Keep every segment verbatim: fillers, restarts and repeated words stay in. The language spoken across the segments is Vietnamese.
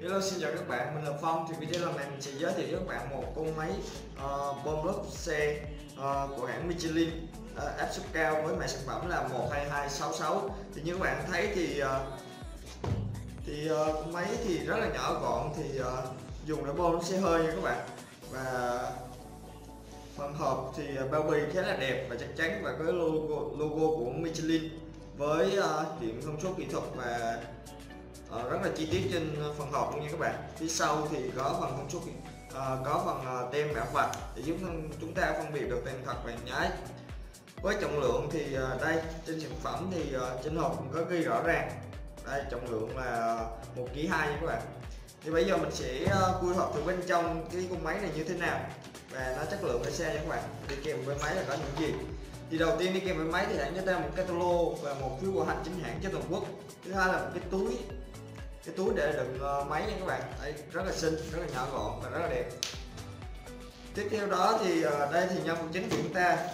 Hello, xin chào các bạn, mình là Phong. Thì video lần này mình sẽ giới thiệu với các bạn một con máy uh, bơm lốp xe uh, của hãng Michelin, uh, áp suất cao với mã sản phẩm là một hai hai sáu sáu. Thì như các bạn thấy thì uh, thì uh, con máy thì rất là nhỏ gọn, thì uh, dùng để bơm lốp xe hơi nha các bạn. Và phần hộp thì uh, bao bì khá là đẹp và chắc chắn, và có logo logo của Michelin với uh, điểm thông số kỹ thuật và Uh, rất là chi tiết trên phần hộp luôn nha các bạn. Phía sau thì có phần thông số uh, có phần uh, tem mã vạch để giúp chúng ta phân biệt được tem thật và nhái. Với trọng lượng thì uh, đây trên sản phẩm thì uh, trên hộp có ghi rõ ràng. Đây trọng lượng là một ki lô gam hai nha các bạn. Thì bây giờ mình sẽ uh, khui hộp từ bên trong cái con máy này như thế nào và nó chất lượng ra sao nha các bạn. Đi kèm với máy là có những gì? Thì đầu tiên đi kèm với máy thì hãng cho ta một catalog và một phiếu bảo hành chính hãng trên toàn quốc. Thứ hai là một cái túi cái túi để đựng máy nha các bạn. Đây, rất là xinh, rất là nhỏ gọn và rất là đẹp. Tiếp theo đó thì đây thì nhân vật chính của chúng ta.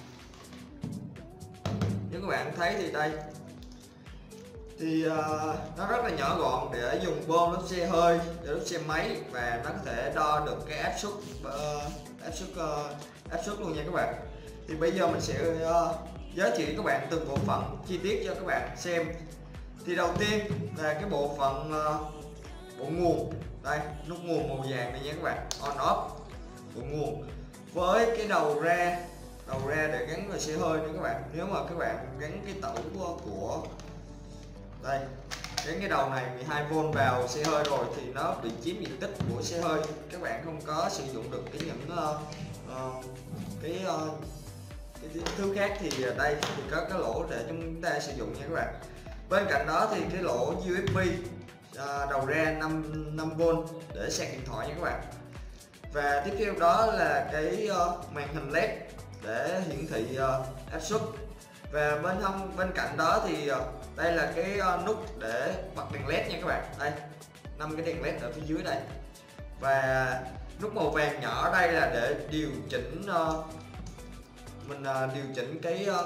Như các bạn thấy thì đây thì uh, nó rất là nhỏ gọn để dùng bơm lốp xe hơi, để lốp xe máy, và nó có thể đo được cái áp suất uh, áp suất uh, áp suất luôn nha các bạn. Thì bây giờ mình sẽ uh, giới thiệu các bạn từng bộ phận chi tiết cho các bạn xem. Thì đầu tiên là cái bộ phận uh, bộ nguồn. Đây, nút nguồn màu vàng này nha các bạn, on off bộ nguồn, với cái đầu ra đầu ra để gắn vào xe hơi nữa các bạn. Nếu mà các bạn gắn cái tẩu của, của đây gắn cái đầu này mười hai vôn vào xe hơi rồi thì nó bị chiếm diện tích của xe hơi, các bạn không có sử dụng được cái những uh, uh, cái uh, cái thứ khác. Thì đây thì có cái lỗ để chúng ta sử dụng nha các bạn. Bên cạnh đó thì cái lỗ u ét bê à, đầu ra năm vôn để sạc điện thoại nha các bạn. Và tiếp theo đó là cái uh, màn hình led để hiển thị uh, áp suất. Và bên hông bên cạnh đó thì uh, đây là cái uh, nút để bật đèn led nha các bạn. Đây, năm cái đèn led ở phía dưới đây. Và nút màu vàng nhỏ đây là để điều chỉnh uh, mình uh, điều chỉnh cái uh,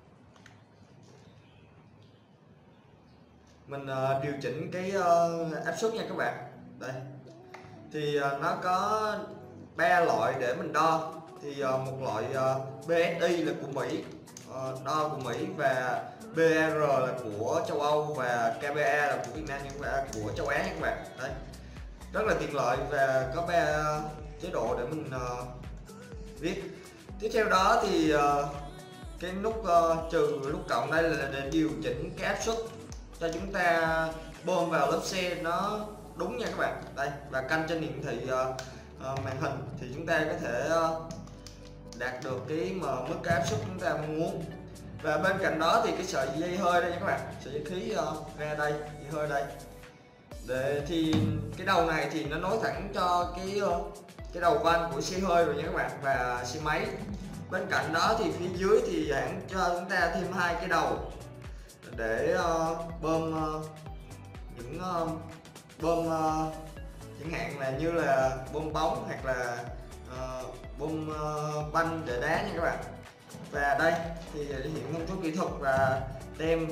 mình uh, điều chỉnh cái uh, áp suất nha các bạn. Đây thì uh, nó có ba loại để mình đo. Thì uh, một loại uh, bê ét i là của Mỹ, uh, đo của Mỹ, và bê e rờ là của châu Âu, và ca bê a là của Việt Nam nha các bạn, của châu Á nha các bạn. Đây rất là tiện lợi và có ba chế độ để mình uh, viết. Tiếp theo đó thì uh, cái nút uh, trừ nút cộng đây là để điều chỉnh cái áp suất cho chúng ta bơm vào lớp xe nó đúng nha các bạn. Đây, và canh trên hiển thị uh, uh, màn hình thì chúng ta có thể uh, đạt được cái mà mức cái áp suất chúng ta mong muốn. Và bên cạnh đó thì cái sợi dây hơi đây nha các bạn, sợi dây khí uh, ra đây, dây hơi đây. Để thì cái đầu này thì nó nối thẳng cho cái uh, cái đầu van của xe hơi rồi nha các bạn, và xe máy. Bên cạnh đó thì phía dưới thì hãng cho chúng ta thêm hai cái đầu để uh, bơm uh, những uh, bơm uh, chẳng hạn là như là bơm bóng hoặc là uh, bơm uh, banh để đá nha các bạn. Và đây thì hiện thông số kỹ thuật và tem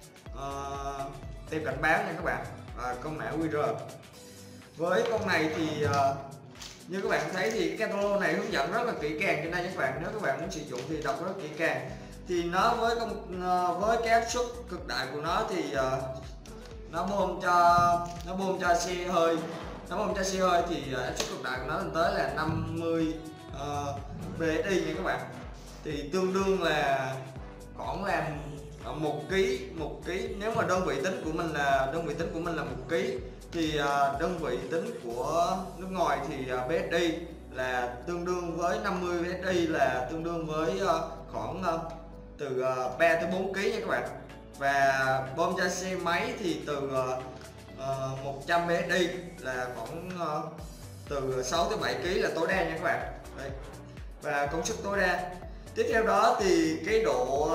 uh, tem cảnh báo nha các bạn, và công mã quy rờ. Với con này thì uh, như các bạn thấy thì cái catalog này hướng dẫn rất là kỹ càng trên đây các bạn. Nếu các bạn muốn sử dụng thì đọc rất kỹ càng. Thì nó với công với cái áp suất cực đại của nó thì uh, nó bơm cho nó bơm cho xe hơi nó bơm cho xe hơi thì áp suất cực đại của nó lên tới là năm mươi uh, bê ét i nha các bạn. Thì tương đương là khoảng là một ký một ký. Nếu mà đơn vị tính của mình là đơn vị tính của mình là một ký thì uh, đơn vị tính của nước ngoài thì uh, bê ét i là tương đương với năm mươi bê ét i là tương đương với uh, khoảng uh, từ uh, ba tới bốn ký nha các bạn. Và bơm cho xe máy thì từ uh, uh, một trăm bê ét i là khoảng uh, từ sáu tới bảy ký là tối đa nha các bạn. Đây. Và công suất tối đa. Tiếp theo đó thì cái độ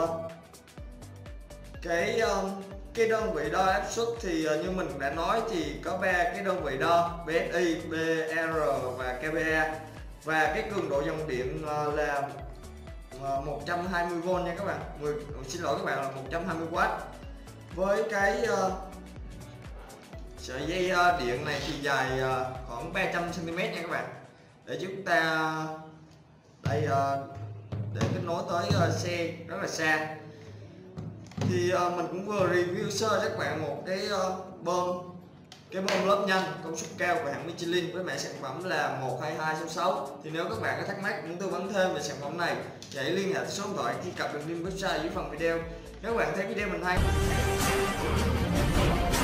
cái uh, cái đơn vị đo áp suất thì uh, như mình đã nói thì có ba cái đơn vị đo: bê ét i, bê e rờ và ca bê a. Và cái cường độ dòng điện uh, là một trăm hai mươi vôn nha các bạn. mười, xin lỗi các bạn, là một trăm hai mươi oát. Với cái uh, Sợi dây uh, điện này thì dài uh, khoảng ba trăm xăng ti mét nha các bạn, để chúng ta đây uh, để kết nối tới uh, xe rất là xa. Thì uh, mình cũng vừa review sơ cho các bạn một cái uh, bơm cái bơm lớp nhanh công suất cao của hãng Michelin với mã sản phẩm là một hai hai sáu sáu. Thì nếu các bạn có thắc mắc muốn tư vấn thêm về sản phẩm này thì hãy liên hệ số điện thoại truy cập đường link website dưới phần video. Nếu các bạn thấy video mình hay